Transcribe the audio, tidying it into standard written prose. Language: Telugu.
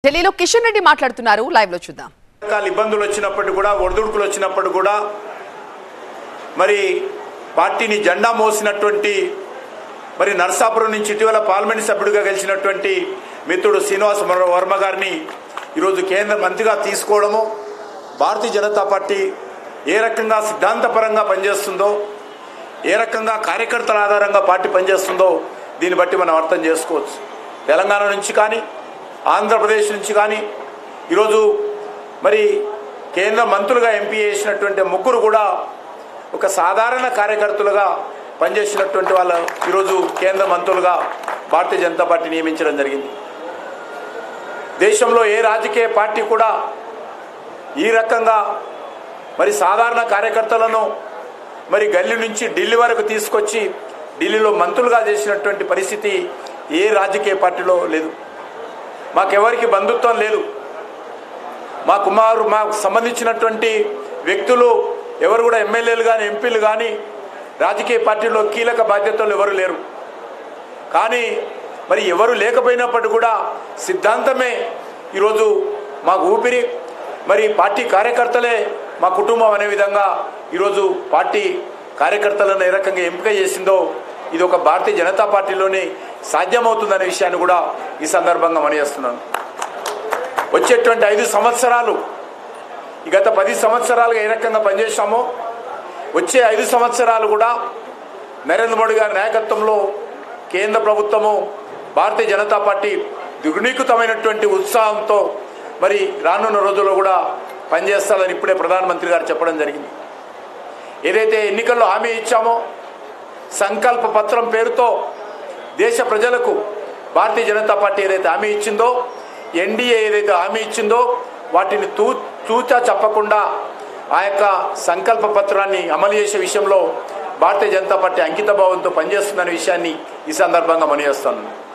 ఢిల్లీలో కిషన్ రెడ్డి మాట్లాడుతున్నారు, లైవ్ లో చూద్దాం. ఇబ్బందులు వచ్చినప్పుడు కూడా ఒడిదుడుకులు వచ్చినప్పుడు కూడా మరి పార్టీని జెండా మోసినటువంటి మరి నర్సాపురం నుంచి ఇటీవల పార్లమెంట్ సభ్యుడిగా గెలిచినటువంటి మిత్రుడు శ్రీనివాస్ వర్మ గారిని ఈరోజు కేంద్ర మంత్రిగా తీసుకోవడము, భారతీయ జనతా పార్టీ ఏ రకంగా సిద్ధాంతపరంగా పనిచేస్తుందో, ఏ రకంగా కార్యకర్తల ఆధారంగా పార్టీ పనిచేస్తుందో దీన్ని బట్టి మనం అర్థం చేసుకోవచ్చు. తెలంగాణ నుంచి కానీ ఆంధ్రప్రదేశ్ నుంచి కానీ ఈరోజు మరి కేంద్ర మంత్రులుగా ఎంపీ చేసినటువంటి ముగ్గురు కూడా ఒక సాధారణ కార్యకర్తలుగా పనిచేసినటువంటి వాళ్ళు ఈరోజు కేంద్ర మంత్రులుగా భారతీయ జనతా పార్టీ నియమించడం జరిగింది. దేశంలో ఏ రాజకీయ పార్టీ కూడా ఈ రకంగా మరి సాధారణ కార్యకర్తలను మరి గల్లీ నుంచి ఢిల్లీ వరకు తీసుకొచ్చి ఢిల్లీలో మంత్రులుగా చేసినటువంటి పరిస్థితి ఏ రాజకీయ పార్టీలో లేదు. మాకెవరికి బంధుత్వం లేదు. మాకు సంబంధించినటువంటి వ్యక్తులు ఎవరు కూడా ఎమ్మెల్యేలు కానీ ఎంపీలు కానీ రాజకీయ పార్టీలో కీలక బాధ్యతలు ఎవరు లేరు. కానీ మరి ఎవరు లేకపోయినప్పటికీ కూడా సిద్ధాంతమే ఈరోజు మాకు ఊపిరి, మరి పార్టీ కార్యకర్తలే మా కుటుంబం అనే విధంగా ఈరోజు పార్టీ కార్యకర్తలను ఏ రకంగా ఎంపిక చేసిందో ఇది ఒక భారతీయ జనతా పార్టీలోనే సాధ్యమవుతుందనే విషయాన్ని కూడా ఈ సందర్భంగా మనయేస్తున్నాను. వచ్చేటువంటి 5 సంవత్సరాలు గత 10 సంవత్సరాలుగా ఏ రకంగా పనిచేశామో వచ్చే 5 సంవత్సరాలు కూడా నరేంద్ర మోడీ గారి నాయకత్వంలో కేంద్ర ప్రభుత్వము భారతీయ జనతా పార్టీ దుర్నీకృతమైనటువంటి ఉత్సాహంతో మరి రానున్న రోజుల్లో కూడా పనిచేస్తారని ఇప్పుడే ప్రధానమంత్రి గారు చెప్పడం జరిగింది. ఏదైతే ఎన్నికల్లో హామీ ఇచ్చామో సంకల్ప పత్రం పేరుతో దేశ ప్రజలకు భారతీయ జనతా పార్టీ ఏదైతే హామీ ఇచ్చిందో, ఎన్డీఏ ఏదైతే హామీ ఇచ్చిందో వాటిని తూచా చెప్పకుండా ఆ యొక్క సంకల్ప పత్రాన్ని అమలు చేసే విషయంలో భారతీయ జనతా పార్టీ అంకితభావంతో పనిచేస్తుందనే విషయాన్ని ఈ సందర్భంగా మనయేస్తాను.